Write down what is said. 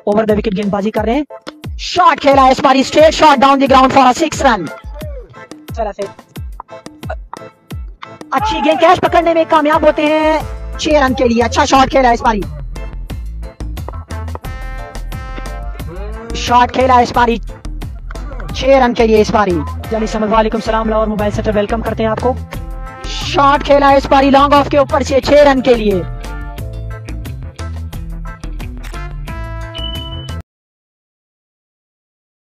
Over the wicket गेंदबाजी कर रहे हैं। शॉट खेला है इस बार, straight shot down the ground for 6 run. तरह से अच्छी गेंद, कैच पकड़ने में कामयाब होते हैं 6 रन के लिए। अच्छा शॉट खेला इस बारी, शॉट खेला इस बारी 6 रन के लिए इस बारी। जानी समझ वालेकुम सलाम और मोबाइल सेटर वेलकम करते हैं आपको। शॉट खेला इस बारी लॉन्ग ऑफ के ऊपर से 6 रन के लिए।